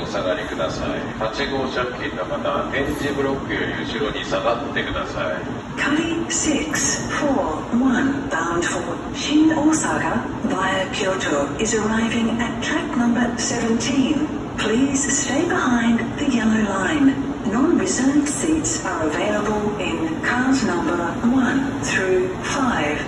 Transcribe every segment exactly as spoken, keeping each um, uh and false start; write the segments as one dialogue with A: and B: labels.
A: 下がりください。はち号車付近の方、エンジンブロックより後ろに下がってください。
B: Kari six four one bound for Shin Osaka via Kyoto is arriving at track number seventeen. Please stay behind the yellow line. Non-reserved seats are available in cars number one through five.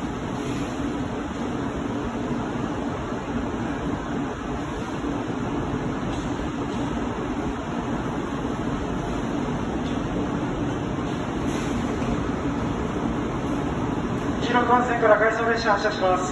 C: 一路幹線から回送列車発車します。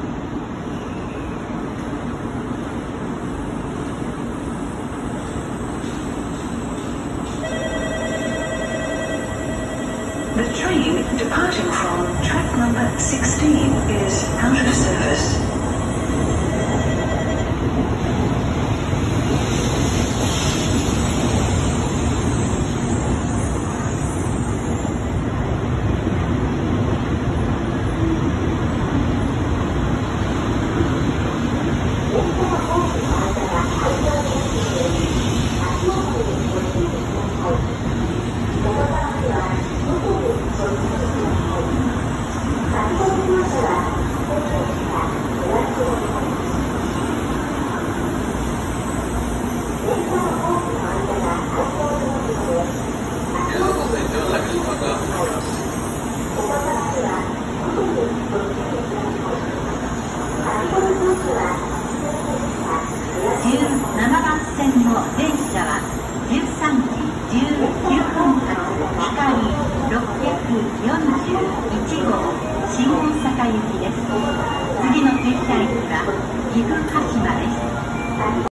B: The train departing from track number sixteen is out of service.
D: じゅうななばん線の電車はじゅうさんじじゅうきゅうふん発光ろっぴゃくよんじゅういち号新大阪行きです。次の停車駅は岐阜